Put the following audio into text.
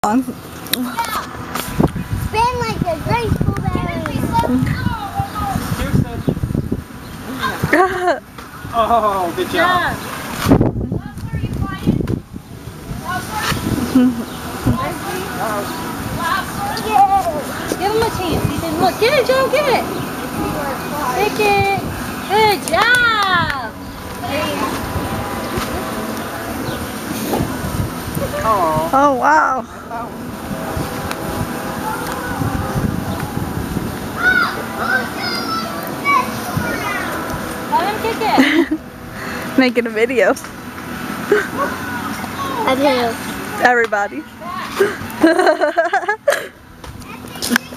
Spin like a graceful berry. Oh, good job. Give him a chance. He said, look, get it, Joe, get it. Take it. Good job. Oh, wow. Let him kick it. Making a video. I do. Everybody.